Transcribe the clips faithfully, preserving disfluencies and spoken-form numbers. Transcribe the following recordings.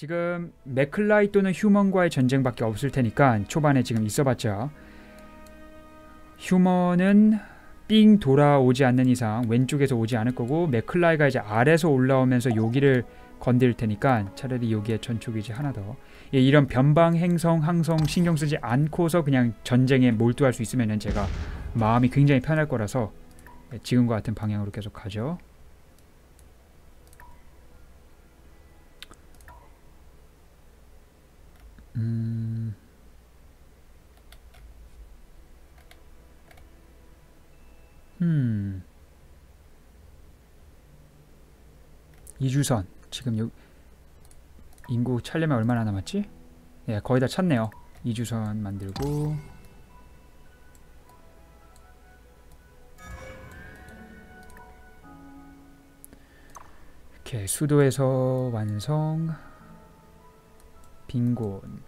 지금 맥클라이 또는 휴먼과의 전쟁밖에 없을 테니까 초반에 지금 있어봤자 휴먼은 삥 돌아오지 않는 이상 왼쪽에서 오지 않을 거고 맥클라이가 이제 아래서 올라오면서 여기를 건들 테니까 차라리 여기에 전초기지 하나 더. 예, 이런 변방 행성 항성 신경 쓰지 않고서 그냥 전쟁에 몰두할 수 있으면 제가 마음이 굉장히 편할 거라서 예, 지금과 같은 방향으로 계속 가죠. 음... 음... 이주선 지금 요 인구 차려면 얼마나 남았지? 예, 거의 다 찼네요. 이주선 만들고 이렇게 수도에서 완성. 빈곤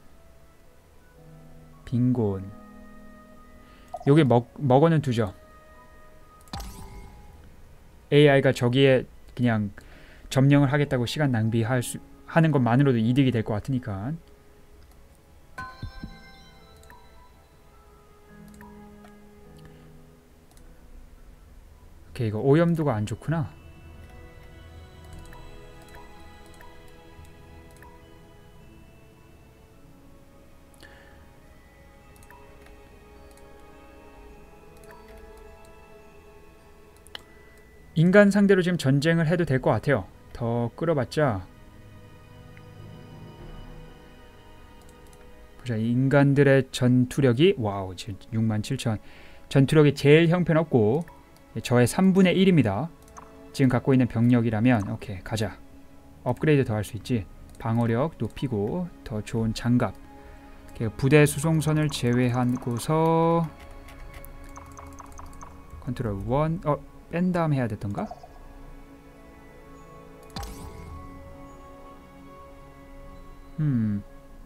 빈곤 요게 먹, 먹어는 두죠. 에이아이가 저기에 그냥 점령을 하겠다고 시간 낭비할 수, 하는 것만으로도 이득이 될 것 같으니까. 오케이, 이거 오염도가 안 좋구나. 인간 상대로 지금 전쟁을 해도 될 것 같아요. 더 끌어봤자 보자. 인간들의 전투력이 와우 지금 육만 칠천. 전투력이 제일 형편없고 저의 삼분의 일입니다. 지금 갖고 있는 병력이라면. 오케이, 가자. 업그레이드 더 할 수 있지. 방어력 높이고 더 좋은 장갑. 부대 수송선을 제외하고서 컨트롤 일. 어, 뺀 다음 해야 됐던가? 음.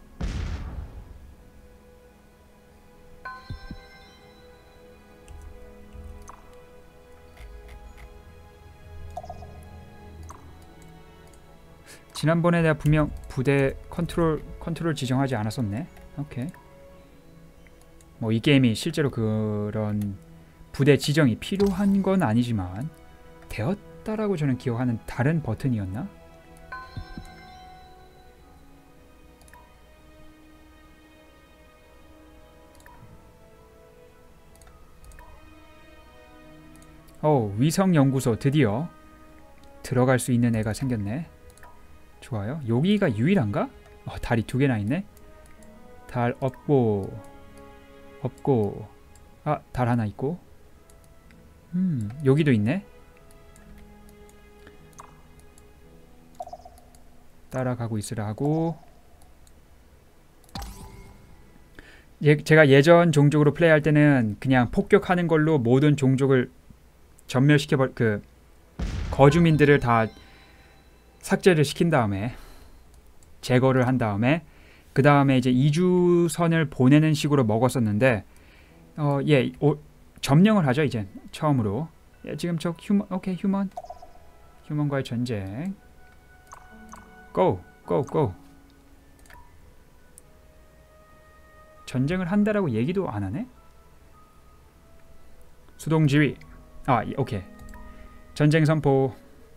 지난번에 내가 분명 부대 컨트롤 컨트롤 지정하지 않았었네. 오케이. 뭐 이 게임이 실제로 그런 부대 지정이 필요한 건 아니지만 되었다라고 저는 기억하는 다른 버튼이었나? 어, 위성연구소 드디어 들어갈 수 있는 애가 생겼네. 좋아요. 여기가 유일한가? 어, 달이 두 개나 있네. 달 없고 없고 아, 달 하나 있고. 음, 여기도 있네. 따라가고 있으라 하고. 예, 제가 예전 종족으로 플레이할 때는 그냥 폭격하는 걸로 모든 종족을 전멸시켜버 그 거주민들을 다 삭제를 시킨 다음에 제거를 한 다음에 그 다음에 이제 이주선을 보내는 식으로 먹었었는데 어, 예, 오, 점령을 하죠 이제 처음으로. 예, 지금 저 휴먼 오케이 휴먼 휴먼과의 전쟁. 고! 고! 고! 전쟁을 한다라고 얘기도 안 하네? 수동지휘. 아, 오케이. 전쟁 선포.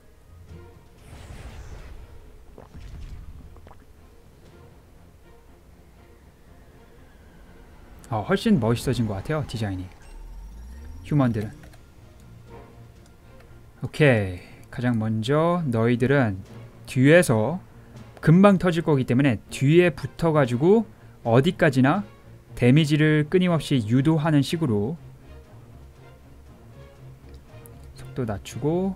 아, 훨씬 멋있어진 것 같아요, 디자인이. 휴먼들은. 오케이. 가장 먼저 너희들은 뒤에서 금방 터질 거기 때문에 뒤에 붙어가지고 어디까지나 데미지를 끊임없이 유도하는 식으로 속도 낮추고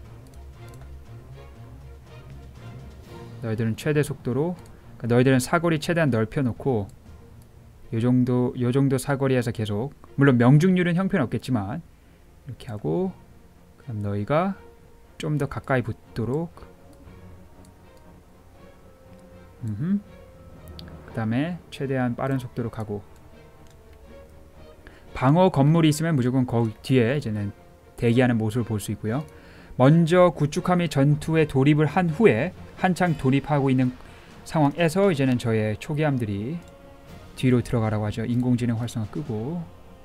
너희들은 최대 속도로 그러니까 너희들은 사거리 최대한 넓혀놓고 요정도 요정도 사거리에서 계속 물론 명중률은 형편없겠지만 이렇게 하고 그럼 너희가 좀 더 가까이 붙도록 그 다음에 최대한 빠른 속도로 가고 방어 건물이 있으면 무조건 거기 뒤에 이제는 대기하는 모습을 볼 수 있고요. 먼저 구축함이 전투에 돌입을 한 후에 한창 돌입하고 있는 상황에서 이제는 저의 초기함들이 뒤로 들어가라고 하죠. 인공지능 활성화 끄고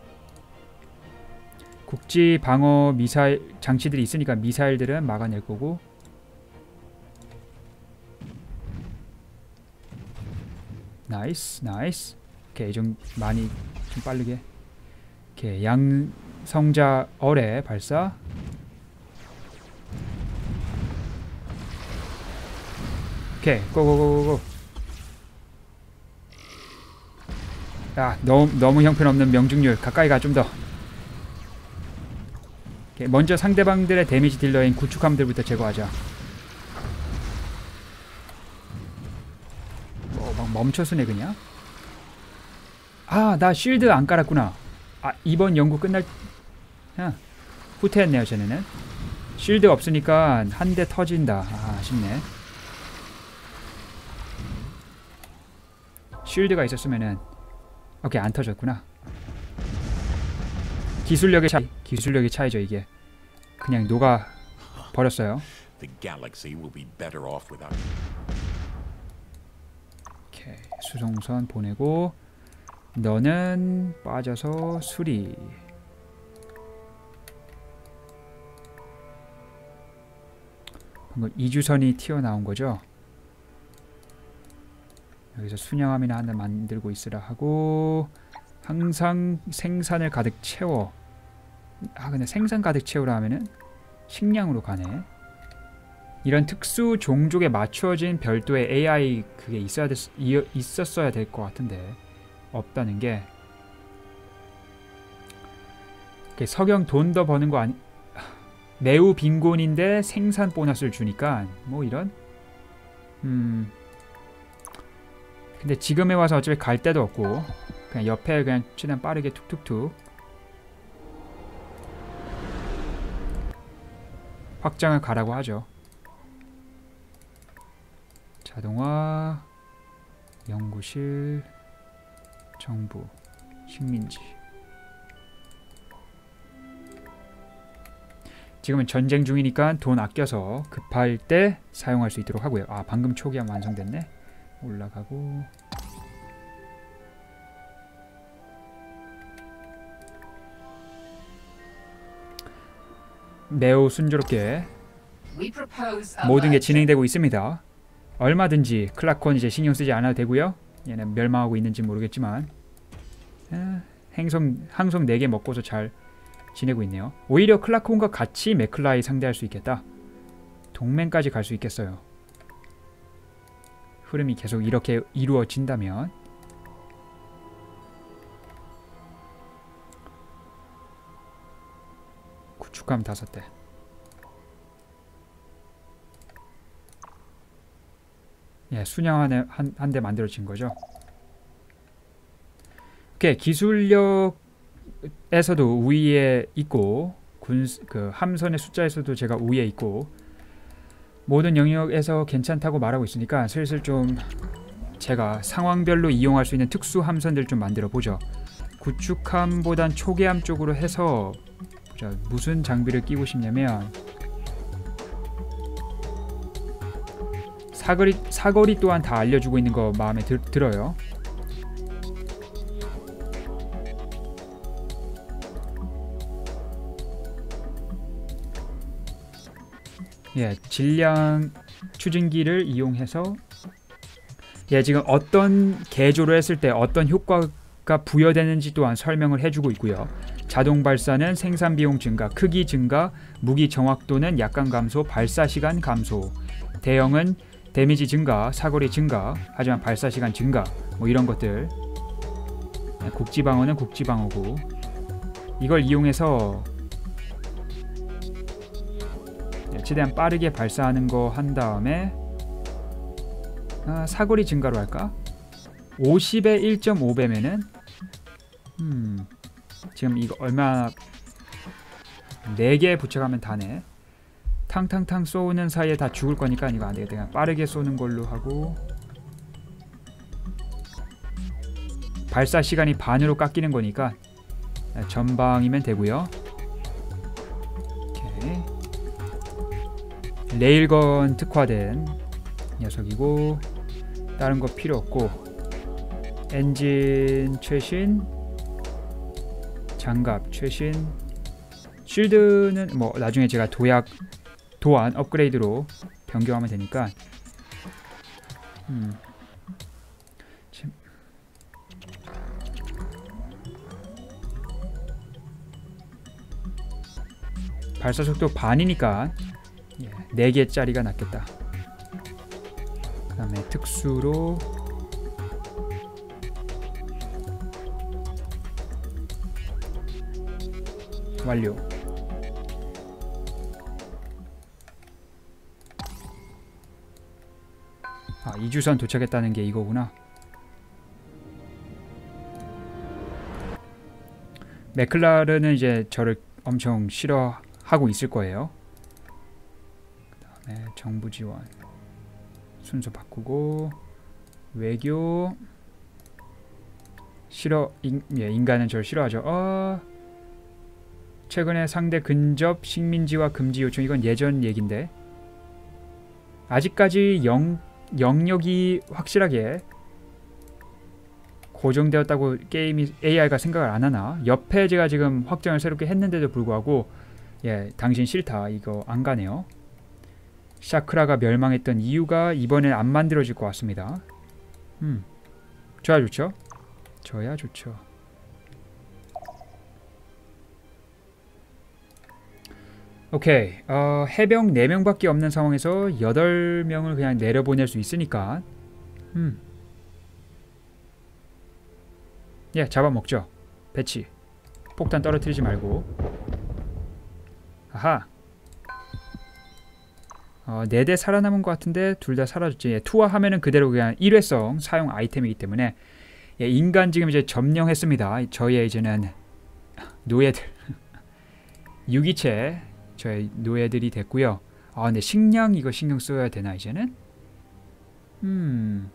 국지 방어 미사일 장치들이 있으니까 미사일들은 막아낼 거고 나이스 나이스. 오케이 좀 많이 좀 빠르게. 오케이 양성자 어뢰 발사. 오케이 고고고고고. 야 너무 너무 형편없는 명중률. 가까이 가 좀 더. 오케이, 먼저 상대방들의 데미지 딜러인 구축함들부터 제거하자. 뭐 막 멈춰서네 그냥. 아 나 쉴드 안 깔았구나. 아 이번 연구 끝날 야, 후퇴했네요 쟤네는. 쉴드 없으니까 한 대 터진다. 아 아쉽네. 쉴드가 있었으면은 오케이 안 터졌구나. 기술력의 차이, 기술력의 차이죠 이게. 그냥 녹아 버렸어요. 오케이 수송선 보내고 너는 빠져서 수리. 방금 이주선이 튀어나온 거죠. 여기서 순양함이나 하나 만들고 있으라 하고 항상 생산을 가득 채워. 아 근데 생산 가득 채우라 하면은 식량으로 가네. 이런 특수 종족에 맞춰진 별도의 에이아이 그게 있어야 됐, 있었어야 될 것 같은데 없다는 게. 석영 돈 더 버는 거 아니. 매우 빈곤인데 생산 보너스를 주니까 뭐 이런. 음. 근데 지금에 와서 어차피 갈 데도 없고 그냥 옆에 그냥 최대한 빠르게 툭툭툭 확장을 가라고 하죠. 자동화, 연구실, 정부, 식민지. 지금은 전쟁 중이니까 돈 아껴서 급할 때 사용할 수 있도록 하고요. 아 방금 초기화 완성됐네. 올라가고 매우 순조롭게 모든 게 진행되고 있습니다. 얼마든지 클라콘 이제 신경 쓰지 않아도 되고요. 얘는 멸망하고 있는지 모르겠지만 아, 행성 항성 네 개 먹고서 잘 지내고 있네요. 오히려 클라콘과 같이 맥클라이 상대할 수 있겠다. 동맹까지 갈 수 있겠어요. 흐름이 계속 이렇게 이루어진다면. 구축함 다섯 대. 예, 순양함 한, 한 대 만들어진 거죠. 오케이, 기술력에서도 우위에 있고 군, 그 함선의 숫자에서도 제가 우위에 있고 모든 영역에서 괜찮다고 말하고 있으니까 슬슬 좀 제가 상황별로 이용할 수 있는 특수 함선들 좀 만들어 보죠. 구축함보단 초계함 쪽으로 해서 보자. 무슨 장비를 끼고 싶냐면 사거리, 사거리 또한 다 알려주고 있는 거 마음에 들, 들어요. 예, 질량 추진기를 이용해서 예, 지금 어떤 개조를 했을 때 어떤 효과가 부여되는지 또한 설명을 해주고 있고요. 자동 발사는 생산 비용 증가, 크기 증가, 무기 정확도는 약간 감소, 발사 시간 감소, 대형은 데미지 증가, 사거리 증가, 하지만 발사 시간 증가, 뭐 이런 것들. 예, 국지 방어는 국지 방어고 이걸 이용해서 최대한 빠르게 발사하는 거 한 다음에 아, 사거리 증가로 할까? 오십에 일 점 오 배면은 음, 지금 이거 얼마 네 개 부착하면 다네. 탕탕탕 쏘는 사이에 다 죽을 거니까 이거 안 되겠다. 그냥 빠르게 쏘는 걸로 하고 발사 시간이 반으로 깎이는 거니까 전방이면 되고요. 오케이. 레일건 특화된 녀석이고 다른 거 필요 없고 엔진 최신, 장갑 최신, 쉴드는 뭐 나중에 제가 도약 도안 업그레이드로 변경하면 되니까. 음. 발사속도 반이니까 네 개짜리가 낫겠다. 그 다음에 특수로 완료. 아, 이주선 도착했다는 게 이거구나. 맥클라른은 이제 저를 엄청 싫어하고 있을 거예요. 그 다음에 정부 지원 순서 바꾸고 외교 싫어. 인, 예, 인간은 저를 싫어하죠. 어, 최근에 상대 근접 식민지화 금지 요청. 이건 예전 얘긴데 아직까지 영, 영역이 확실하게 고정되었다고 게임이 에이아이가 생각을 안 하나? 옆에 제가 지금 확장을 새롭게 했는데도 불구하고 예, 당신 싫다 이거 안 가네요. 샤크라가 멸망했던 이유가 이번엔 안 만들어질 것 같습니다. 음, 저야 좋죠? 저야 좋죠. 오케이. 어, 해병 네 명밖에 없는 상황에서 여덟 명을 그냥 내려보낼 수 있으니까 음. 예, 잡아먹죠. 배치. 폭탄 떨어뜨리지 말고. 아하. 어, 네 대 살아남은 것 같은데 둘 다 사라졌지. 예, 투하하면은 그대로 그냥 일회성 사용 아이템이기 때문에 예, 인간 지금 이제 점령했습니다. 저희의 이제는 노예들. 유기체 저희 노예들이 됐고요. 아, 근데 식량 이거 신경 써야 되나 이제는? 음.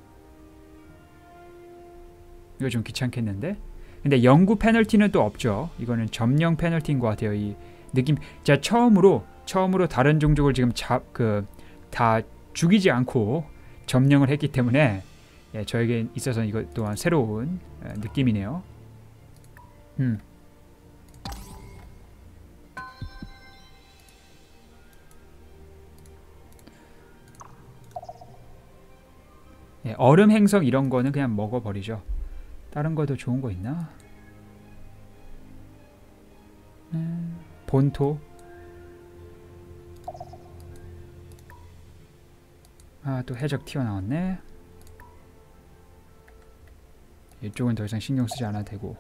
이거 좀 귀찮겠는데? 근데 영구 페널티는 또 없죠. 이거는 점령 페널티인 것 같아요. 이 느낌. 제가 처음으로 처음으로 다른 종족을 지금 잡 그 다 죽이지 않고 점령을 했기 때문에 예, 저에게 있어서 이것 또한 새로운 예, 느낌이네요. 음. 예, 얼음 행성 이런 거는 그냥 먹어버리죠. 다른 거도 좋은 거 있나? 음, 본토. 아, 또 해적 튀어나왔네. 이쪽은 더 이상 신경 쓰지 않아도 되고.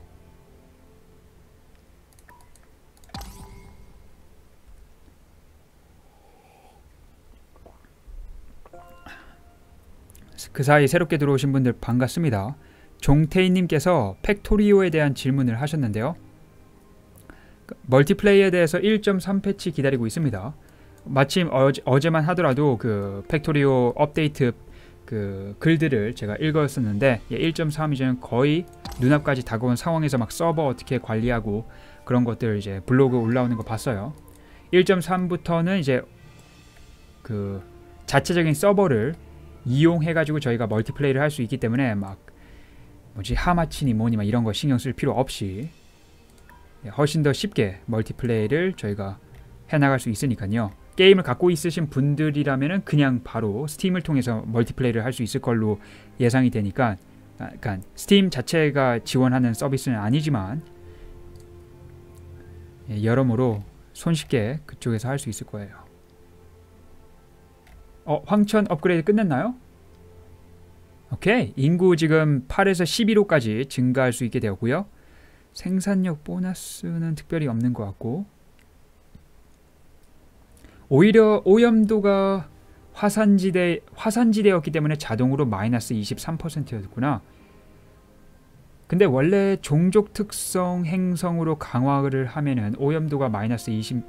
그 사이 새롭게 들어오신 분들 반갑습니다. 종태인님께서 팩토리오에 대한 질문을 하셨는데요. 멀티플레이에 대해서 일 점 삼 패치 기다리고 있습니다. 마침 어제, 어제만 하더라도 그 팩토리오 업데이트 그 글들을 제가 읽었었는데 예, 일 점 삼 이제는 거의 눈앞까지 다가온 상황에서 막 서버 어떻게 관리하고 그런 것들 이제 블로그 올라오는 거 봤어요. 일 점 삼부터는 이제 그 자체적인 서버를 이용해가지고 저희가 멀티플레이를 할 수 있기 때문에 막 뭐지 하마치니 뭐니 막 이런 거 신경 쓸 필요 없이 훨씬 더 쉽게 멀티플레이를 저희가 해나갈 수 있으니까요. 게임을 갖고 있으신 분들이라면은 그냥 바로 스팀을 통해서 멀티플레이를 할 수 있을 걸로 예상이 되니까, 그러니까 스팀 자체가 지원하는 서비스는 아니지만 여러모로 손쉽게 그쪽에서 할 수 있을 거예요. 어, 황천 업그레이드 끝냈나요? 오케이. 인구 지금 팔에서 십일 호까지 증가할 수 있게 되었고요. 생산력 보너스는 특별히 없는 것 같고, 오히려 오염도가 화산지대, 화산지대였기 때문에 자동으로 마이너스 이십삼 퍼센트였구나. 근데 원래 종족 특성 행성으로 강화를 하면은 오염도가 마이너스 이십,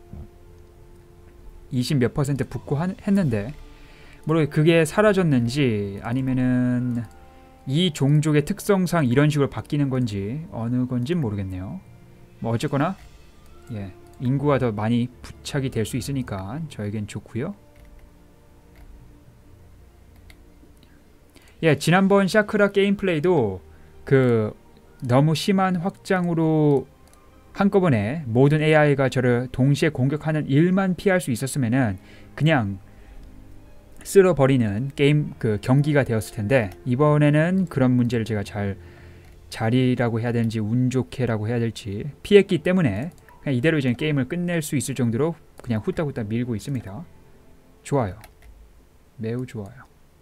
이십 몇 퍼센트 붙고 하, 했는데 모르겠 그게 사라졌는지 아니면은 이 종족의 특성상 이런 식으로 바뀌는 건지 어느 건지 모르겠네요. 뭐 어쨌거나 예, 인구가 더 많이 부착이 될 수 있으니까 저에겐 좋고요. 예, 지난번 샤크라 게임 플레이도 그 너무 심한 확장으로 한꺼번에 모든 에이아이가 저를 동시에 공격하는 일만 피할 수 있었으면은 그냥 쓸어버리는 게임 그 경기가 되었을 텐데, 이번에는 그런 문제를 제가 잘 자리라고 해야 되는지 운 좋게라고 해야 될지 피했기 때문에 그냥 이대로 이제 게임을 끝낼 수 있을 정도로 그냥 후딱후딱 밀고 있습니다. 좋아요. 매우 좋아요.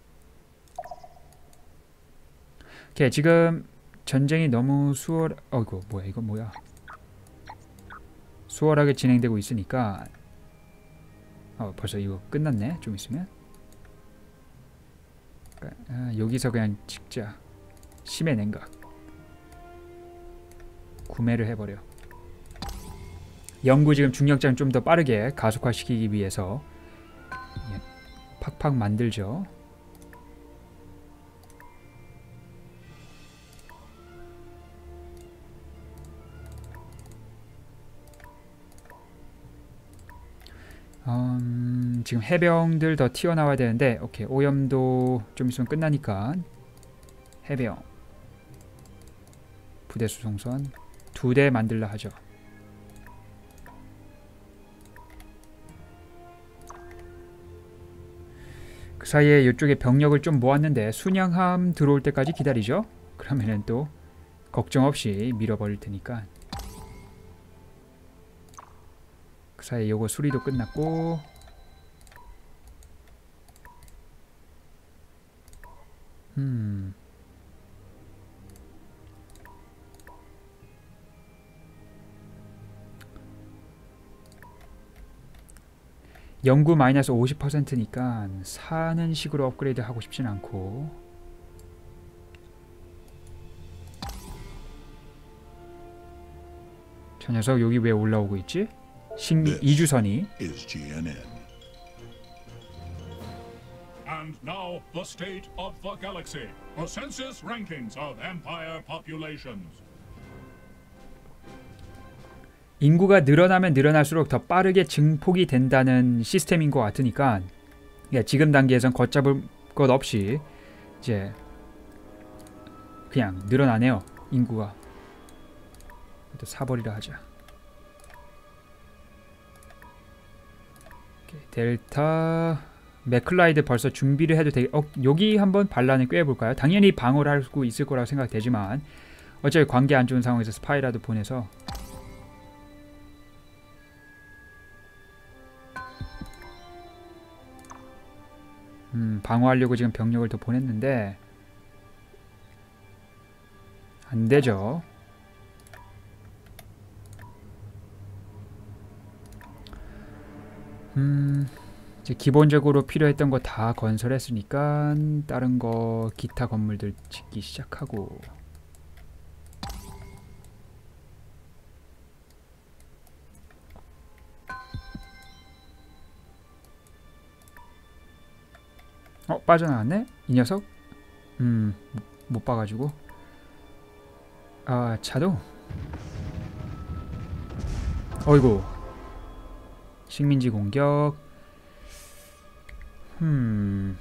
오케이, 지금 전쟁이 너무 수월 어이구 뭐야 이건 뭐야 수월하게 진행되고 있으니까 어 벌써 이거 끝났네. 좀 있으면 아, 여기서 그냥 찍자. 심해 냉각 구매를 해버려. 연구 지금 중력장 좀 더 빠르게 가속화시키기 위해서 예, 팍팍 만들죠. 음, 지금 해병들 더 튀어나와야 되는데, 오케이, 오염도 좀 있으면 끝나니까 해병 부대 수송선 두 대 만들라 하죠. 그 사이에 이쪽에 병력을 좀 모았는데 순양함 들어올 때까지 기다리죠. 그러면은 또 걱정 없이 밀어버릴 테니까. 그 사이에 요거 수리도 끝났고, 음 연구 마이너스 오십 퍼센트니까 사는 식으로 업그레이드 하고 싶진 않고, 저 녀석 여기 왜 올라오고 있지? 식민 이주선이. And now the state of the galaxy. The census rankings of empire populations. 인구가 늘어나면 늘어날수록 더 빠르게 증폭이 된다는 시스템인 것 같으니까, 예, 지금 단계에선 걷잡을 것 없이 이제 그냥 늘어나네요. 인구가. 또 사버리라 하자. 오케이, 델타 맥클라이드 벌써 준비를 해도 되게. 어, 여기 한번 반란을 꿰볼까요? 당연히 방어를 하고 있을 거라고 생각되지만 어차피 관계 안 좋은 상황에서 스파이라도 보내서 음, 방어하려고 지금 병력을 더 보냈는데 안 되죠. 음, 이제 기본적으로 필요했던 거 다 건설했으니까 다른 거 기타 건물들 짓기 시작하고. 어, 빠져나왔네? 이 녀석? 음, 못 봐가지고. 아, 차도? 어이구. 식민지 공격. 음.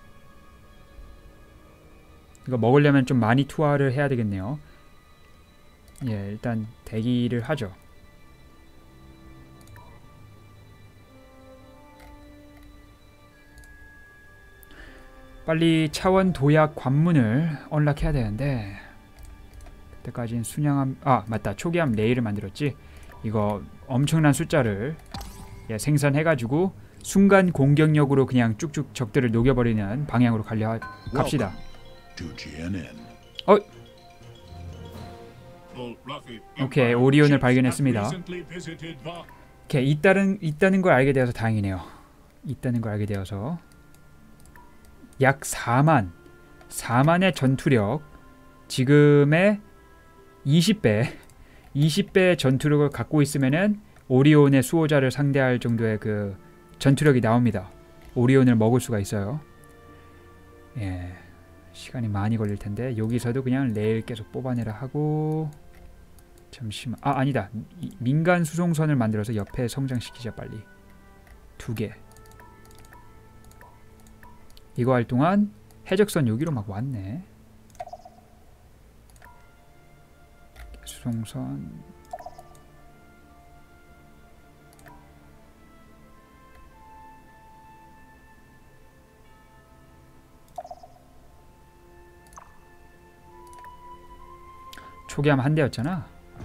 이거 먹으려면 좀 많이 투하를 해야 되겠네요. 예, 일단 대기를 하죠. 빨리 차원 도약 관문을 언락해야 되는데 그때까지는 순양함, 아 맞다, 초기함 레일을 만들었지. 이거 엄청난 숫자를 예, 생산해가지고 순간 공격력으로 그냥 쭉쭉 적들을 녹여버리는 방향으로 갈려 갑시다. 어? 오케이, 오리온을 발견했습니다. 오케이, 있다는, 있다는 걸 알게 되어서 다행이네요. 있다는 걸 알게 되어서 약 사만, 사만의 전투력, 지금의 이십 배, 이십 배 전투력을 갖고 있으면은 오리온의 수호자를 상대할 정도의 그 전투력이 나옵니다. 오리온을 먹을 수가 있어요. 예, 시간이 많이 걸릴 텐데 여기서도 그냥 레일 계속 뽑아내라 하고. 잠시만, 아 아니다, 이, 민간 수송선을 만들어서 옆에 성장시키자. 빨리 두 개. 이거 할 동안 해적선 여기로 막 왔네. 수송선. 초기하면 한 대였잖아.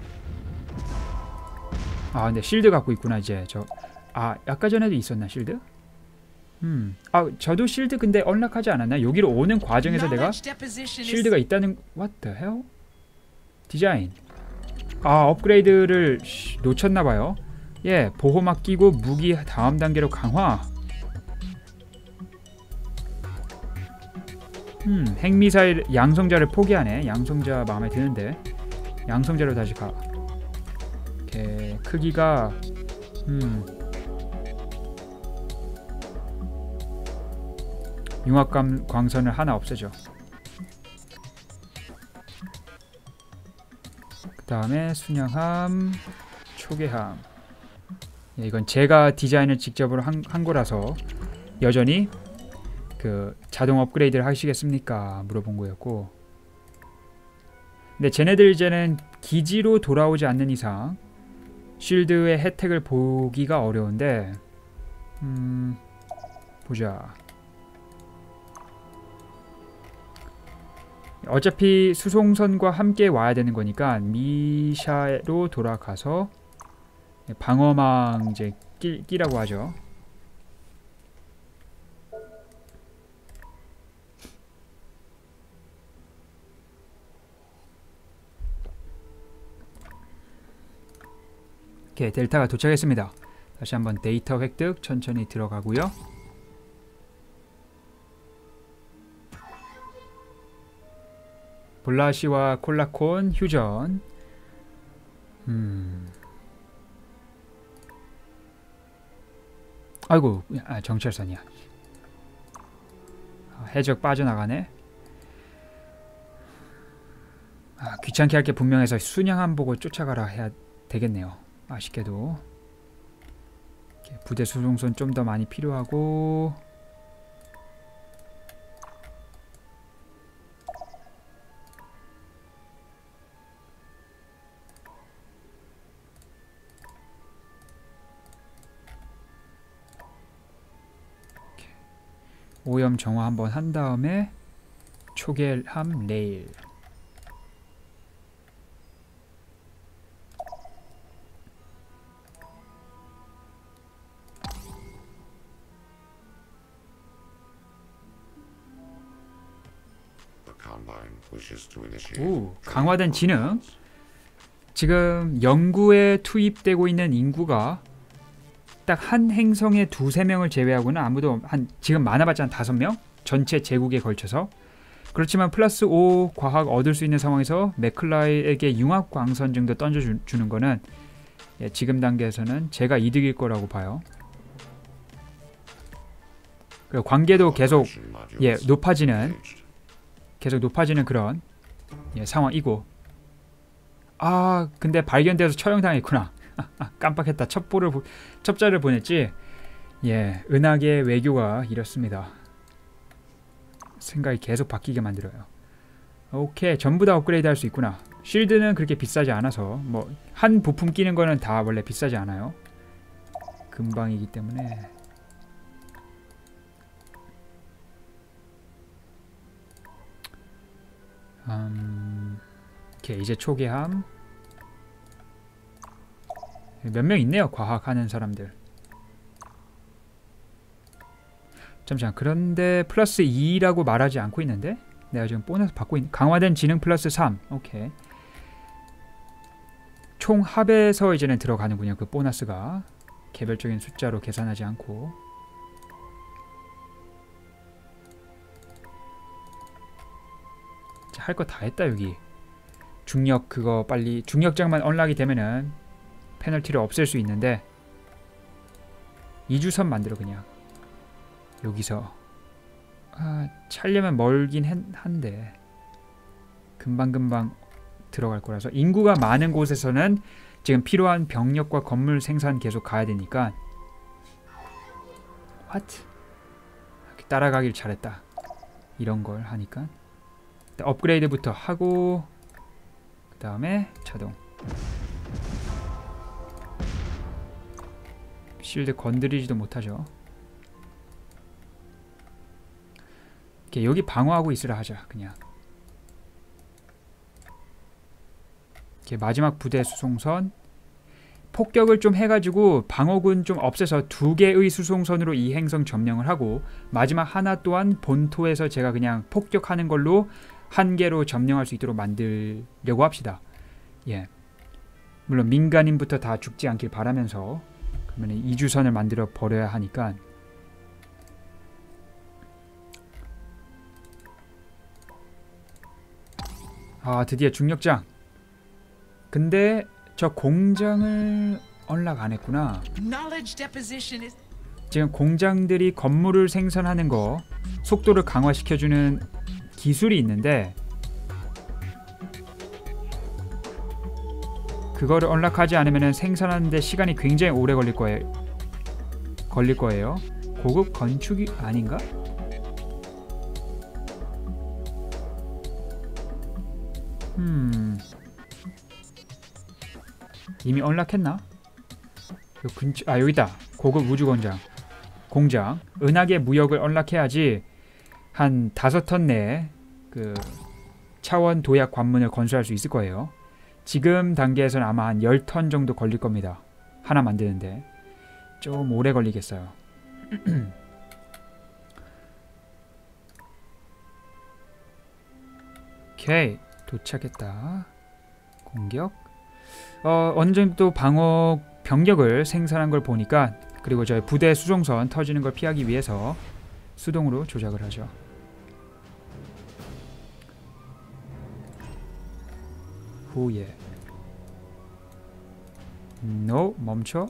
아 근데 실드 갖고 있구나 이제. 저 아 아까 전에도 있었나 실드? 음. 아 저도 실드 근데 언락하지 않았나? 여기로 오는 과정에서 내가 실드가 있다는. What the hell? 디자인. 아 업그레이드를 쉬, 놓쳤나봐요. 예, 보호막 끼고 무기 다음 단계로 강화. 음, 핵미사일 양성자를 포기하네. 양성자 마음에 드는데 양성자로 다시 가. 이렇게 크기가 음 융합감 광선을 하나 없애죠. 그 다음에 순양함, 초계함. 예, 이건 제가 디자인을 직접으로 한, 한 거라서 여전히 그 자동 업그레이드를 하시겠습니까? 물어본 거였고. 근데 쟤네들 이제는 기지로 돌아오지 않는 이상 쉴드의 혜택을 보기가 어려운데 음 보자. 어차피 수송선과 함께 와야 되는 거니까 미샤로 돌아가서 방어망 이제 끼, 끼라고 하죠. 오케이, 델타가 도착했습니다. 다시 한번 데이터 획득 천천히 들어가고요. 볼라시와 콜라콘 휴전. 음. 아이고, 아, 정찰선이야. 아, 해적 빠져나가네. 아, 귀찮게 할 게 분명해서 순양함 보고 쫓아가라 해야 되겠네요. 아쉽게도 부대 수송선 좀 더 많이 필요하고. 오염 정화 한번 한 다음에 초계함 레일. 오, 강화된 지능. 지금 연구에 투입되고 있는 인구가 딱 한 행성에 두세 명을 제외하고는 아무도 한 지금 많아봤자 한 다섯 명? 전체 제국에 걸쳐서. 그렇지만 플러스 오 과학 얻을 수 있는 상황에서 맥클라이에게 융합 광선 정도 던져주는 거는 예, 지금 단계에서는 제가 이득일 거라고 봐요. 그리고 관계도 계속 예, 높아지는 계속 높아지는 그런 예, 상황이고. 아 근데 발견돼서 처형당했구나. 깜빡했다. 첩보를 첩자를 보냈지. 예, 은하계 외교가 이렇습니다. 생각이 계속 바뀌게 만들어요. 오케이, 전부 다 업그레이드 할 수 있구나. 쉴드는 그렇게 비싸지 않아서 뭐 한 부품 끼는 거는 다 원래 비싸지 않아요. 금방이기 때문에. 음, 오케이, 이제 초계함. 몇 명 있네요, 과학하는 사람들. 잠시만, 그런데 플러스 이라고 말하지 않고 있는데? 내가 지금 보너스 받고 있는 강화된 지능 플러스 삼. 오케이. 총 합에서 이제는 들어가는군요, 그 보너스가. 개별적인 숫자로 계산하지 않고. 할 거 다 했다. 여기 중력 그거 빨리 중력장만 언락이 되면은 페널티를 없앨 수 있는데 이주선 만들어 그냥 여기서. 아, 차려면 멀긴 한데 금방금방 들어갈 거라서. 인구가 많은 곳에서는 지금 필요한 병력과 건물 생산 계속 가야 되니까. What? 따라가길 잘했다. 이런 걸 하니까 업그레이드부터 하고 그 다음에 자동 실드 건드리지도 못하죠. 이렇게 여기 방어하고 있으라 하자. 그냥 이렇게 마지막 부대 수송선 폭격을 좀 해가지고 방어군 좀 없애서 두 개의 수송선으로 이 행성 점령을 하고 마지막 하나 또한 본토에서 제가 그냥 폭격하는 걸로 한 개로 점령할 수 있도록 만들려고 합시다. 예, 물론 민간인부터 다 죽지 않길 바라면서 그러면 이주선을 만들어 버려야 하니까 아 드디어 중력장. 근데 저 공장을 언락 안 했구나. 지금 공장들이 건물을 생산하는 거 속도를 강화시켜주는 기술이 있는데 그거를 언락하지 않으면 생산하는데 시간이 굉장히 오래 걸릴 거예요. 걸릴 거예요. 고급 건축이 아닌가? 음... 이미 언락했나? 요 근처 아 여기다. 고급 우주공장 공장 은하계 무역을 언락해야지 한 다섯 턴 내에 그 차원 도약 관문을 건설할 수 있을 거예요. 지금 단계에서는 아마 한 십 턴 정도 걸릴 겁니다. 하나 만드는데 좀 오래 걸리겠어요. 오케이 도착했다. 공격 어, 어느 정도 방어 병력을 생산한 걸 보니까 그리고 저희 부대 수송선 터지는 걸 피하기 위해서 수동으로 조작을 하죠. 후예 No 멈춰.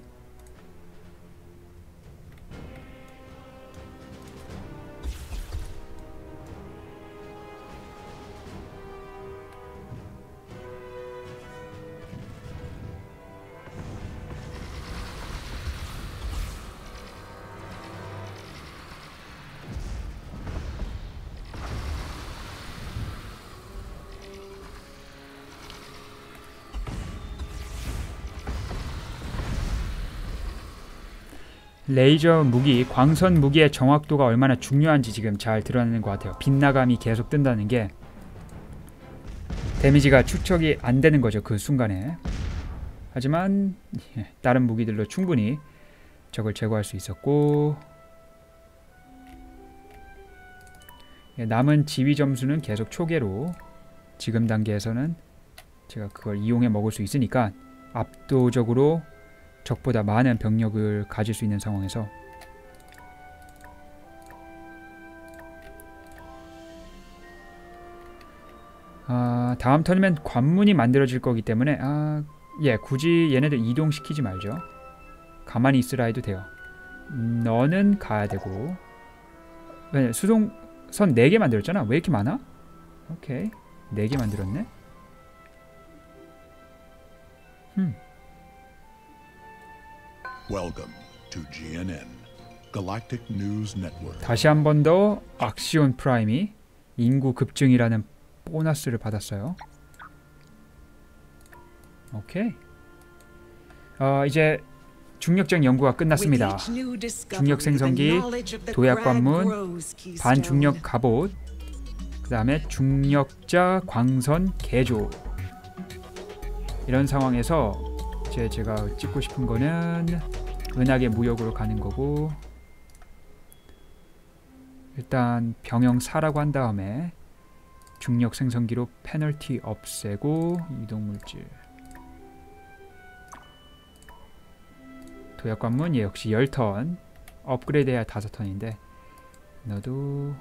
레이저 무기, 광선 무기의 정확도가 얼마나 중요한지 지금 잘 드러나는 것 같아요. 빗나감이 계속 뜬다는 게 데미지가 축적이 안 되는 거죠. 그 순간에. 하지만 다른 무기들로 충분히 적을 제거할 수 있었고 남은 지휘 점수는 계속 초계로 지금 단계에서는 제가 그걸 이용해 먹을 수 있으니까 압도적으로 적보다 많은 병력을 가질 수 있는 상황에서 아, 다음 턴이면 관문이 만들어질 거기 때문에 아, 예, 굳이 얘네들 이동시키지 말죠. 가만히 있으라 해도 돼요. 너는 가야 되고 왜, 수송선 네 개 만들었잖아. 왜 이렇게 많아? 오케이, 네 개 만들었네. 음. Welcome to 지엔엔, Galactic News Network. 다시 한 번 더 악시온 프라임이 인구 급증이라는 보너스를 받았어요. 오케이. 어, 이제 중력장 연구가 끝났습니다. 중력 생성기, 도약 관문, 반중력 갑옷, 그 다음에 중력자 광선 개조. 이런 상황에서 이제 제가 찍고 싶은 거는 은하계 무역으로 가는 거고 일단 병영 사라고 한 다음에 중력 생성기로 페널티 없애고 이동물질 도약 관문 얘 역시 십 턴 업그레이드 해야 다섯 턴인데 너도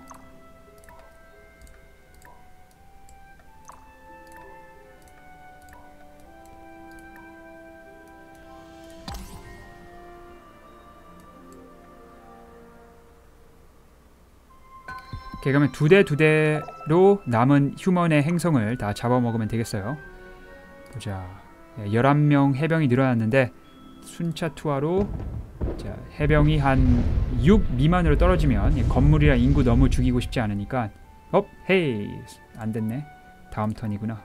이렇게 그러면 두 대 두 대로 남은 휴먼의 행성을 다 잡아먹으면 되겠어요. 보자. 열한 명 해병이 늘어났는데 순차 투하로 자, 해병이 한 육 미만으로 떨어지면 건물이랑 인구 너무 죽이고 싶지 않으니까 업 헤이 안 됐네. 다음 턴이구나.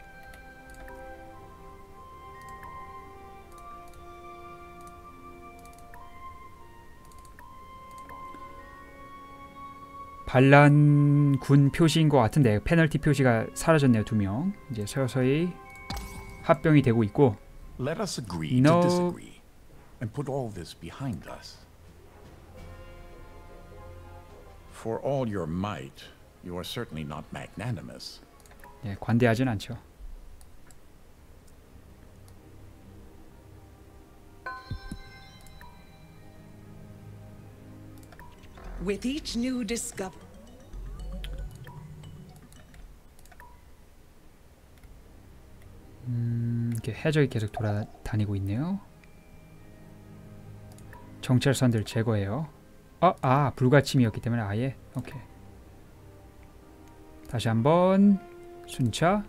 반란군 표시인 것 같은데 페널티 표시가 사라졌네요. 두 명. 이제 서서히 합병이 되고 있고. Let us agree No. to disagree and put all this behind us. For all your might, you are certainly not magnanimous. 예, 관대하진 않죠. With each new discovery. 음, 이렇게 해적이 계속 돌아다니고 있네요. 정찰선들 제거해요. 아, 아 불가침이었기 때문에 아예 오케이. 다시 한번 순차.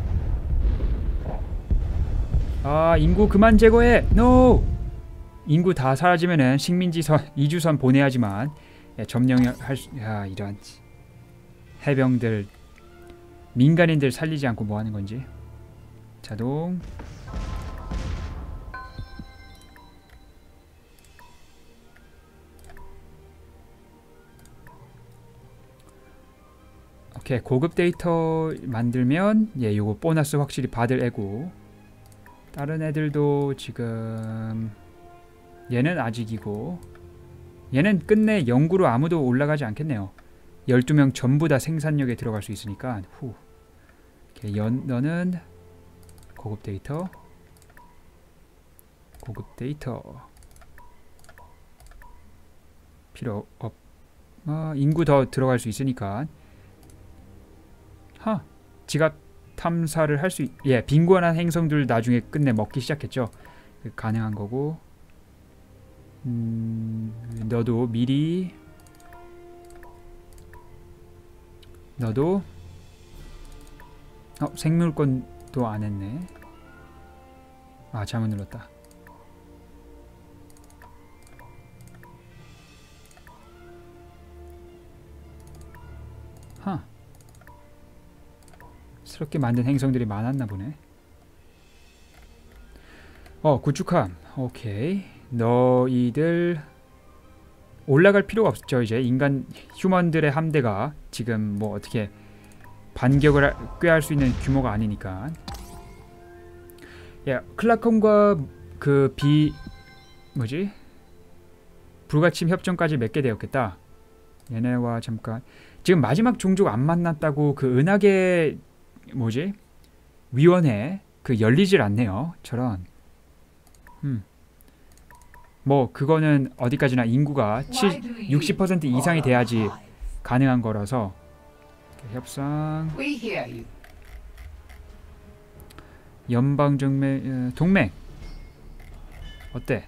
아 인구 그만 제거해. 노. 인구 다 사라지면은 식민지선 이주선 보내야지만 예, 점령할 수. 야 이런 해병들 민간인들 살리지 않고 뭐 하는 건지. 자동. 오케이 고급 데이터 만들면 예 요거 보너스 확실히 받을 애고. 다른 애들도 지금 얘는 아직이고 얘는 끝내 영구로 아무도 올라가지 않겠네요. 열두 명 전부 다 생산력에 들어갈 수 있으니까 후. 오케이, 연, 너는 고급 데이터 고급 데이터 필요 없. 어, 인구 더 들어갈 수 있으니까 하 지갑 탐사를 할 수. 예 빈곤한 행성들 나중에 끝내 먹기 시작했죠. 가능한 거고. 음, 너도 미리 너도 어 생물권도 안 했네. 아 잘못 눌렀다. 하 스럽게 만든 행성들이 많았나 보네. 어 구축함. 오케이 너희들 올라갈 필요가 없죠. 이제 인간 휴먼들의 함대가 지금 뭐 어떻게 반격을 꾀할 수 있는 규모가 아니니까. 야 클라콘과 그 비 뭐지 불가침 협정까지 맺게 되었겠다. 얘네와 잠깐 지금 마지막 종족 안 만났다고 그 은하계 뭐지 위원회 그 열리질 않네요. 저런. 음. 뭐 그거는 어디까지나 인구가 육십 퍼센트 이상이 돼야지 가능한 거라서. 협상 연방 정맥 동맹 어때?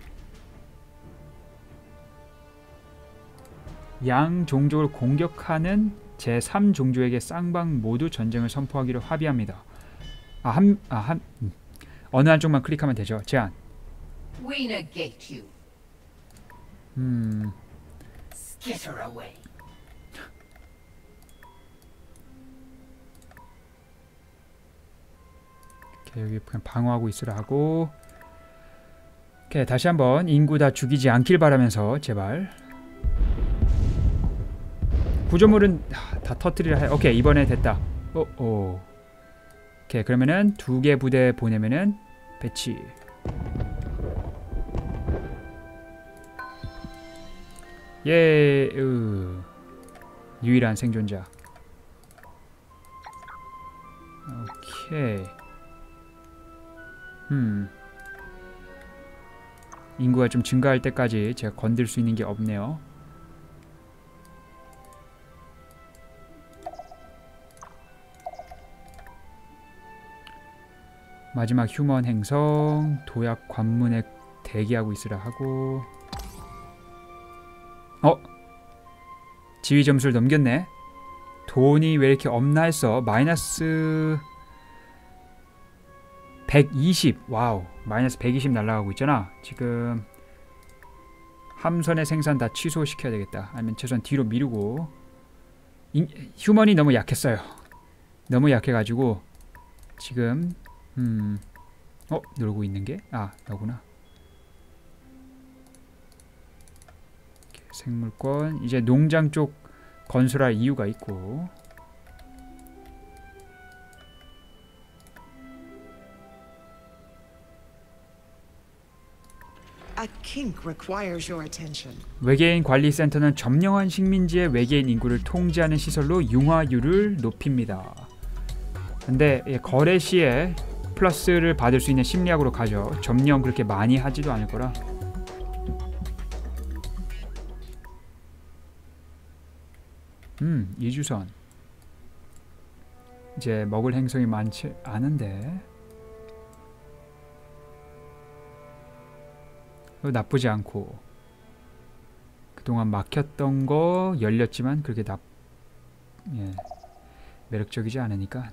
양 종족을 공격하는 제삼 종족에게 쌍방 모두 전쟁을 선포하기로 합의합니다. 아, 한, 아, 한, 음. 어느 한쪽만 클릭하면 되죠. 제한. We negate you. 음. Skitter away. 오케이, 여기 그냥 방어하고 있으라 하고. 오케이, 다시 한번 인구 다 죽이지 않길 바라면서 제발. 구조물은 다 터뜨리라 해. 오케이, 이번에 됐다. 오, 오. 오케이, 그러면은 두 개 부대 보내면은 배치. 예, 으. 유일한 생존자. 오케이. 음. 인구가 좀 증가할 때까지 제가 건들 수 있는 게 없네요. 마지막 휴먼 행성 도약 관문에 대기하고 있으라 하고. 어? 지휘 점수를 넘겼네. 돈이 왜 이렇게 없나 했어. 마이너스 백이십. 와우, 마이너스 백이십 날아가고 있잖아. 지금 함선의 생산 다 취소시켜야 되겠다. 아니면 최소한 뒤로 미루고. 인, 휴먼이 너무 약했어요. 너무 약해가지고 지금 음, 어 누르고 있는 게 아 너구나. 생물권 이제 농장 쪽 건설할 이유가 있고. A kink requires your attention. 외계인 관리센터는 점령한 식민지의 외계인 인구를 통제하는 시설로 융화율을 높입니다. 근데 거래 시에 플러스를 받을 수 있는 심리학으로 가죠. 점령 그렇게 많이 하지도 않을 거라. 음, 이주선. 이제 먹을 행성이 많지 않은데 나쁘지 않고 그동안 막혔던 거 열렸지만 그렇게 나 예, 매력적이지 않으니까.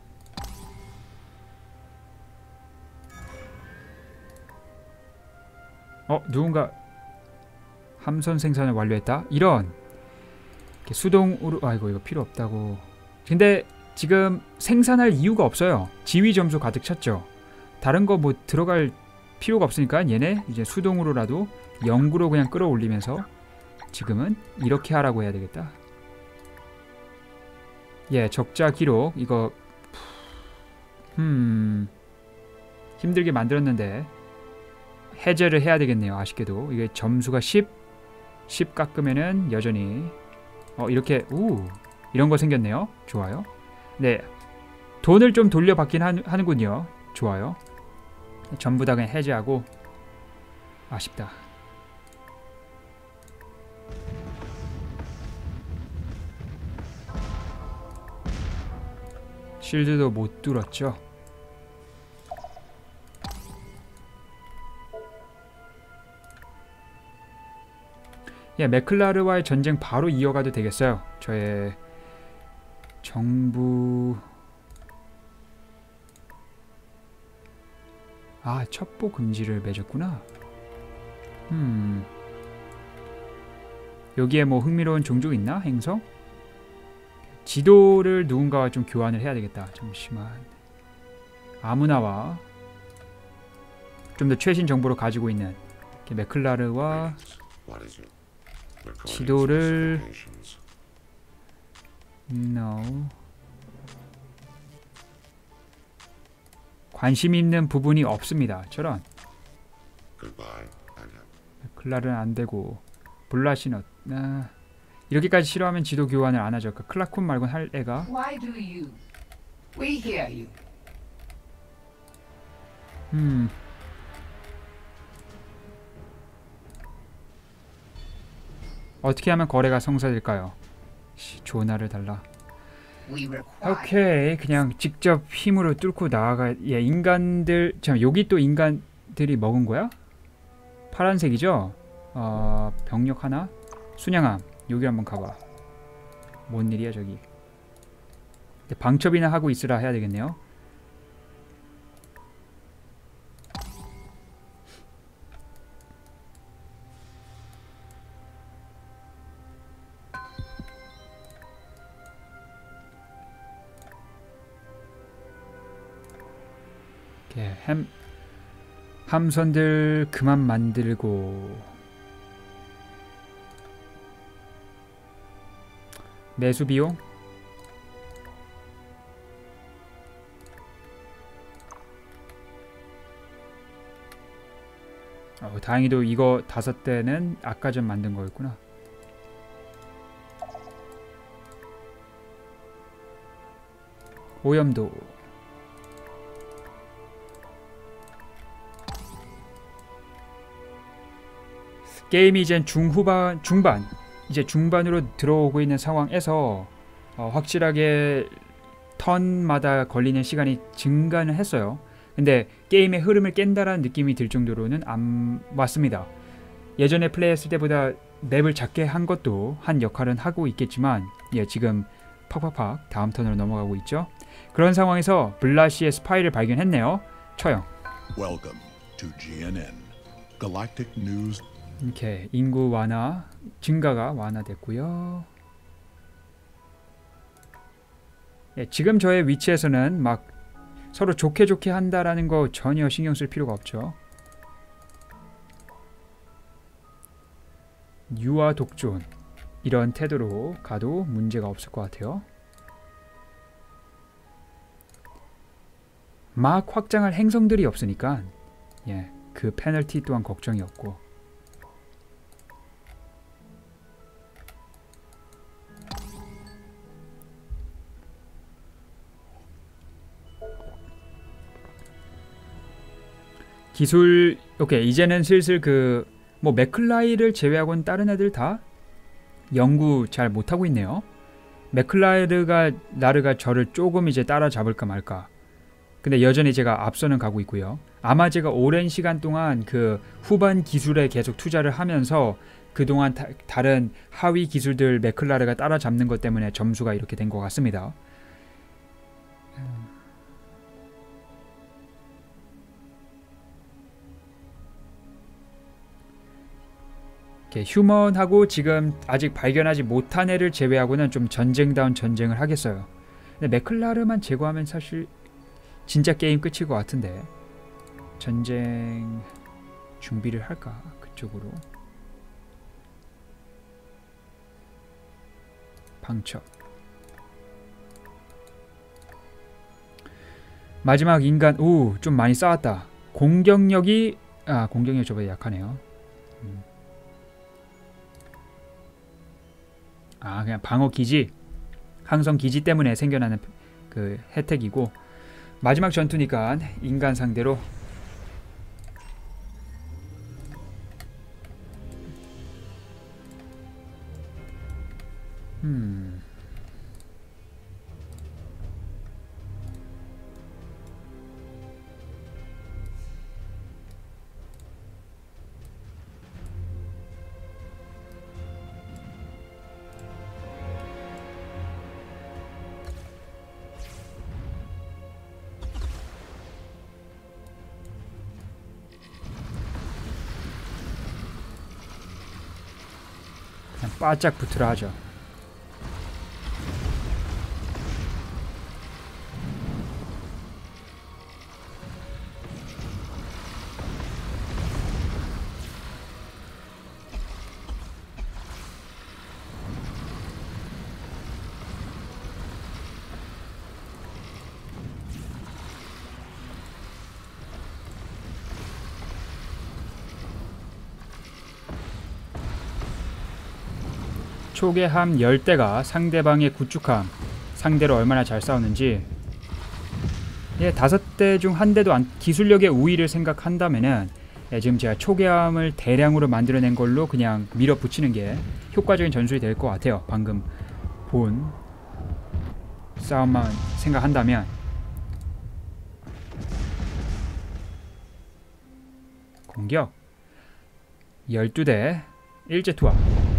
어 누군가 함선 생산을 완료했다. 이런 이렇게 수동으로 아이고 이거 필요 없다고. 근데 지금 생산할 이유가 없어요. 지위 점수 가득 찼죠. 다른 거 뭐 들어갈 필요가 없으니까 얘네 이제 수동으로라도 영구로 그냥 끌어올리면서 지금은 이렇게 하라고 해야 되겠다. 예, 적자 기록 이거 음 힘들게 만들었는데 해제를 해야 되겠네요. 아쉽게도 이게 점수가 십, 십 깎으면은 여전히 어 이렇게 우 이런 거 생겼네요. 좋아요. 네, 돈을 좀 돌려받긴 하, 하는군요. 좋아요. 전부 다 그냥 해제하고. 아쉽다. 실드도 못 뚫었죠. 예, 메클라르와의 전쟁 바로 이어가도 되겠어요. 저의 정부 아 첩보 금지를 맺었구나. 음 여기에 뭐 흥미로운 종족 있나? 행성? 지도를 누군가와 좀 교환을 해야 되겠다. 잠시만. 아무나와 좀 더 최신 정보를 가지고 있는 메클라르와 지도를 no 관심 있는 부분이 없습니다. 저런 메클라르는 안 되고 블라시넛 아, 이렇게까지 싫어하면 지도 교환을 안 하죠. 그 클라콘 말고는 할 애가. Why do you? We hear you. 음. 어떻게 하면 거래가 성사될까요? 씨, 조나를 달라. We require. 오케이, 그냥 직접 힘으로 뚫고 나아가. 예, 인간들. 잠깐 여기 또 인간들이 먹은 거야? 파란색이죠? 어, 병력 하나. 순양함. 여기 한번 가봐. 뭔 일이야 저기. 방첩이나 하고 있으라 해야 되겠네요. 이렇게 햄 함선들 그만 만들고. 매수 비용? 어, 다행히도 이거 다섯 대는 아까 전 만든 거였구나. 오염도. 게임이 이젠 중후반, 중반 이제 중반으로 들어오고 있는 상황에서 어, 확실하게 턴마다 걸리는 시간이 증가는 했어요. 근데 게임의 흐름을 깬다라는 느낌이 들 정도로는 안 왔습니다. 예전에 플레이했을 때보다 맵을 작게 한 것도 한 역할은 하고 있겠지만 예, 지금 팍팍팍 다음 턴으로 넘어가고 있죠. 그런 상황에서 블라시의 스파이를 발견했네요. 처형. Welcome to 지엔엔 Galactic News. 이렇게 인구 완화 증가가 완화됐고요. 예, 지금 저의 위치에서는 막 서로 좋게 좋게 한다라는 거 전혀 신경 쓸 필요가 없죠. 유아 독존 이런 태도로 가도 문제가 없을 것 같아요. 막 확장할 행성들이 없으니까 예, 그 페널티 또한 걱정이 없고. 기술 오케이 이제는 슬슬 그 뭐 맥클라이를 제외하고는 다른 애들 다 연구 잘 못하고 있네요. 맥클라이르가 나르가 저를 조금 이제 따라잡을까 말까. 근데 여전히 제가 앞서는 가고 있고요. 아마 제가 오랜 시간 동안 그 후반 기술에 계속 투자를 하면서 그동안 다, 다른 하위 기술들 맥클라르가 따라잡는 것 때문에 점수가 이렇게 된 것 같습니다. 휴먼하고 지금 아직 발견하지 못한 애를 제외하고는 좀 전쟁다운 전쟁을 하겠어요. 근데 맥클라르만 제거하면 사실 진짜 게임 끝일 것 같은데 전쟁 준비를 할까 그쪽으로. 방첩. 마지막 인간. 오, 좀 많이 쌓았다. 공격력이 아 공격력이 저보다 약하네요. 음. 아 그냥 방어 기지, 항성 기지 때문에 생겨나는 그 혜택이고. 마지막 전투니까 인간 상대로 음. 그냥 바짝 붙으라 하죠. 초계함 열 대가 상대방의 구축함 상대로 얼마나 잘 싸우는지. 예, 다섯 대 중 한 대도 안, 기술력의 우위를 생각한다면은 예, 지금 제가 초계함을 대량으로 만들어낸 걸로 그냥 밀어붙이는 게 효과적인 전술이 될 것 같아요. 방금 본 싸움만 생각한다면. 공격 열두 대 일제 투하.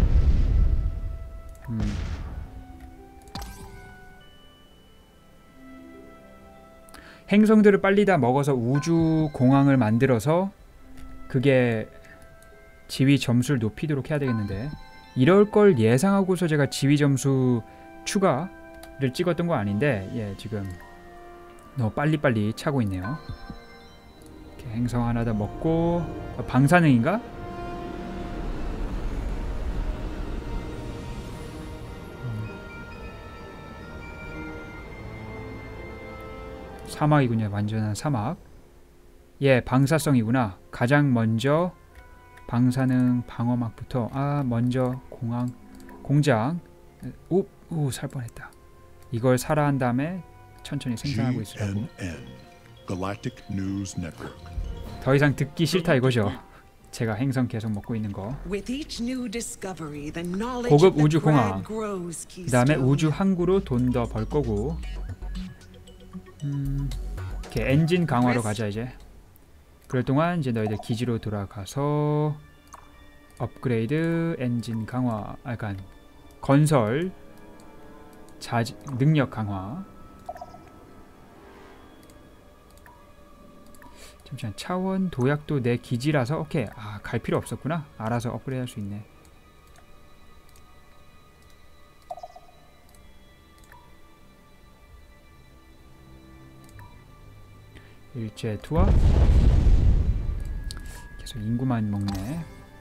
음. 행성들을 빨리 다 먹어서 우주 공항을 만들어서 그게 지위 점수를 높이도록 해야 되겠는데, 이럴 걸 예상하고서 제가 지위 점수 추가를 찍었던 거 아닌데 예, 지금 너무 빨리빨리 차고 있네요. 이렇게 행성 하나 더 먹고. 방사능인가? 사막이군요. 완전한 사막. 예, 방사성이구나. 가장 먼저 방사능 방어막부터. 아, 먼저 공항, 공장. 오, 오, 살 뻔했다. 이걸 사라 한 다음에 천천히 생산하고 있으라고. 지엔엔, Galactic News Network. 더 이상 듣기 싫다 이거죠. 제가 행성 계속 먹고 있는 거. With each new discovery, the knowledge 고급 of the 우주 공항. crag grows, 그 다음에 Keystone. 우주 항구로 돈 더 벌 거고. 음, 이렇게 엔진 강화로 가자 이제. 그럴 동안 이제 너희들 기지로 돌아가서 업그레이드, 엔진 강화, 아, 약간 건설, 자지, 능력 강화. 잠시만, 차원 도약도 내 기지라서 오케이. 아, 갈 필요 없었구나. 알아서 업그레이드 할 수 있네. 일제 투하. 계속 인구만 먹네.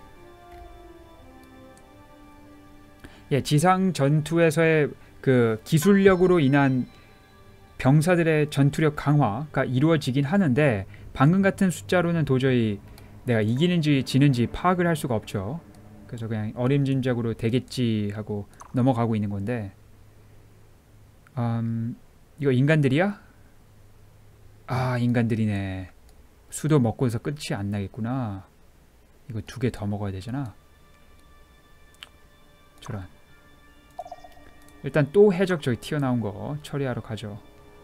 예, 지상 전투에서의 그 기술력으로 인한 병사들의 전투력 강화가 이루어지긴 하는데 방금 같은 숫자로는 도저히 내가 이기는지 지는지 파악을 할 수가 없죠. 그래서 그냥 어림짐작으로 되겠지 하고 넘어가고 있는 건데, 음, 이거 인간들이야? 아, 인간들이네. 수도 먹고서 끝이 안 나겠구나. 이거 두 개 더 먹어야 되잖아. 저런. 일단 또 해적 저기 튀어나온 거 처리하러 가죠.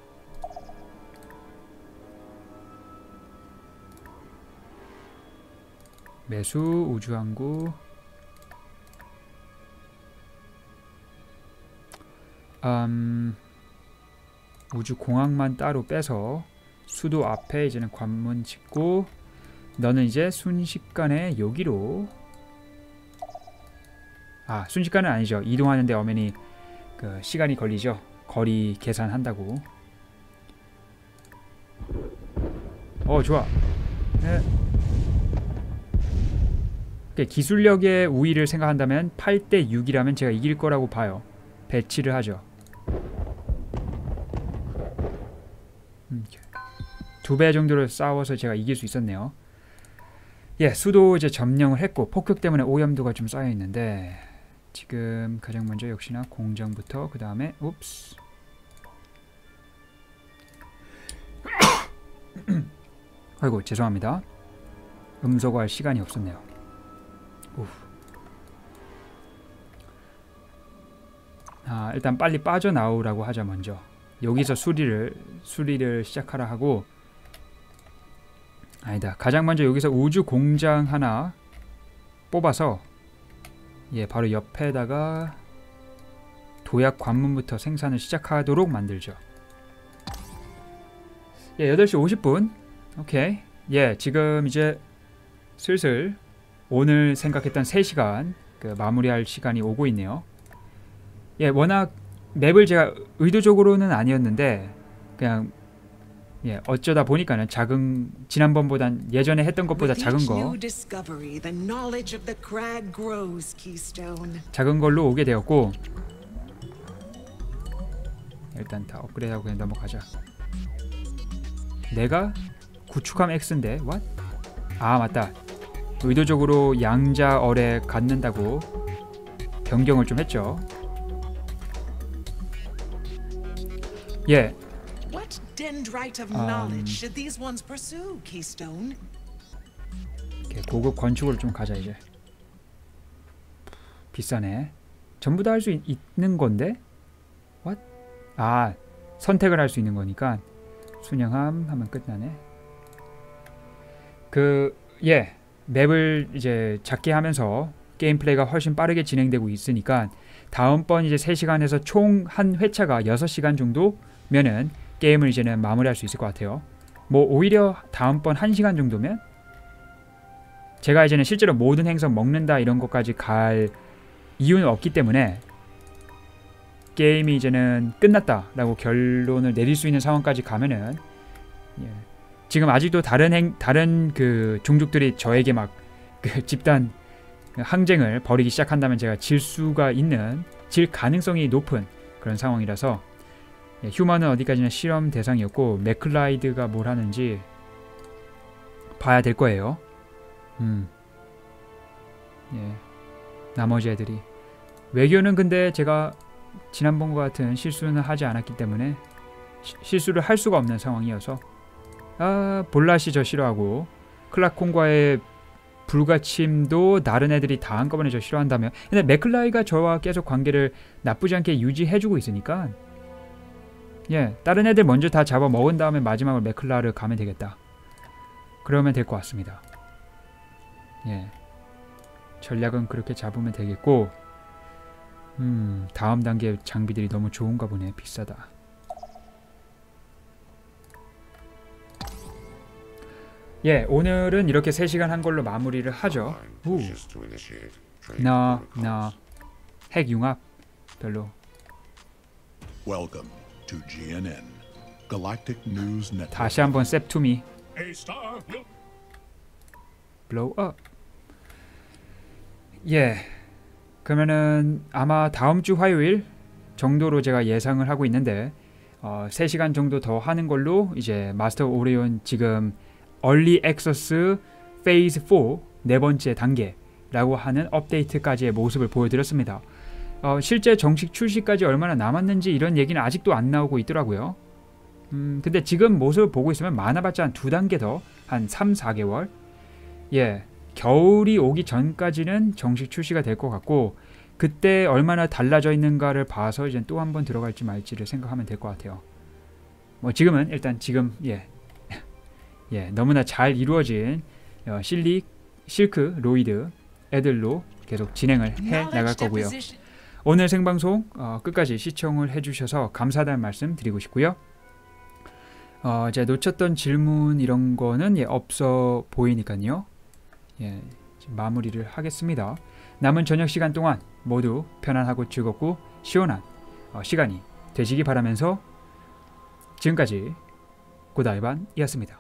매수, 우주항구. 음, 우주공항만 따로 빼서 수도 앞에 이제는 관문 짓고, 너는 이제 순식간에 여기로, 아 순식간은 아니죠. 이동하는데 어머니 그 시간이 걸리죠. 거리 계산한다고. 어 좋아. 네. 기술력의 우위를 생각한다면 팔 대 육이라면 제가 이길 거라고 봐요. 배치를 하죠. 음, 두 배 정도로 싸워서 제가 이길 수 있었네요. 예, 수도 이제 점령을 했고 폭격 때문에 오염도가 좀 쌓여 있는데, 지금 가장 먼저 역시나 공정부터, 그 다음에 옵스 아이고 죄송합니다. 음소거할 시간이 없었네요. 우. 아, 일단 빨리 빠져나오라고 하자. 먼저 여기서 수리를 수리를 시작하라 하고, 아니다, 가장 먼저 여기서 우주 공장 하나 뽑아서, 예, 바로 옆에다가 도약 관문부터 생산을 시작하도록 만들죠. 예, 여덟 시 오십 분. 오케이. 예, 지금 이제 슬슬 오늘 생각했던 세 시간 그 마무리할 시간이 오고 있네요. 예, 워낙 맵을 제가 의도적으로는 아니었는데 그냥 예, 어쩌다 보니까는 작은, 지난번보단 예전에 했던 것보다 작은 거 작은 걸로 오게 되었고, 일단 다 업그레이드하고 그냥 넘어가자. 내가 구축함 X인데 what? 아 맞다, 의도적으로 양자얼에 갖는다고 변경을 좀 했죠. 예. What dendrite of knowledge should these ones pursue, Keystone? 이렇게 고급 건축으로 좀 가자 이제. 비싸네. 전부 다 할 수 있는 건데? What? 아, 선택을 할 수 있는 거니까 순양함 하면 끝나네. 그, 예, 맵을 이제 작게 하면서 게임 플레이가 훨씬 빠르게 진행되고 있으니까 다음번 이제 세 시간에서 총 한 회차가 여섯 시간 정도면은 게임을 이제는 마무리할 수 있을 것 같아요. 뭐 오히려 다음번 한 시간 정도면 제가 이제는 실제로 모든 행성 먹는다 이런 것까지 갈 이유는 없기 때문에 게임이 이제는 끝났다라고 결론을 내릴 수 있는 상황까지 가면은, 예, 지금 아직도 다른 행 다른 그 종족들이 저에게 막 그 집단 항쟁을 벌이기 시작한다면 제가 질 수가 있는, 질 가능성이 높은 그런 상황이라서, 예, 휴먼은 어디까지나 실험 대상이었고 맥클라이드가 뭘 하는지 봐야 될 거예요. 음, 예, 나머지 애들이 외교는 근데 제가 지난번과 같은 실수는 하지 않았기 때문에 시, 실수를 할 수가 없는 상황이어서, 아, 볼라시 저 싫어하고 클라콘과의 불가침도 다른 애들이 다 한꺼번에 저 싫어한다면, 근데 맥클라이가 저와 계속 관계를 나쁘지 않게 유지해주고 있으니까, 예, 다른 애들 먼저 다 잡아 먹은 다음에 마지막으로 맥클라를 가면 되겠다. 그러면 될 것 같습니다. 예, 전략은 그렇게 잡으면 되겠고, 음, 다음 단계 장비들이 너무 좋은가 보네. 비싸다. 예, 오늘은 이렇게 세 시간 한 걸로 마무리를 하죠. 우. 나, 나. 핵융합 별로. Welcome to G N N. Galactic News Network. 다시 한번 셉투미 A star will blow up. 예. 그러면은 아마 다음 주 화요일 정도로 제가 예상을 하고 있는데 어, 세 시간 정도 더 하는 걸로 이제 마스터 오리온 지금 얼리 액세스 페이즈 사 네 번째 단계라고 하는 업데이트까지의 모습을 보여드렸습니다. 어, 실제 정식 출시까지 얼마나 남았는지 이런 얘기는 아직도 안 나오고 있더라고요. 음, 근데 지금 모습을 보고 있으면 많아봤자 한 두 단계 더, 한 삼, 사 개월. 예, 겨울이 오기 전까지는 정식 출시가 될 것 같고 그때 얼마나 달라져 있는가를 봐서 이제 또 한 번 들어갈지 말지를 생각하면 될 것 같아요. 뭐 지금은 일단 지금 예, 예 너무나 잘 이루어진 어, 실리, 실크, 로이드 애들로 계속 진행을 해 나갈 거고요. 오늘 생방송 어, 끝까지 시청을 해주셔서 감사하다는 말씀 드리고 싶고요. 어, 제가 놓쳤던 질문 이런 거는 예, 없어 보이니까요. 예, 마무리를 하겠습니다. 남은 저녁 시간 동안 모두 편안하고 즐겁고 시원한 어, 시간이 되시기 바라면서 지금까지 고다이반이었습니다.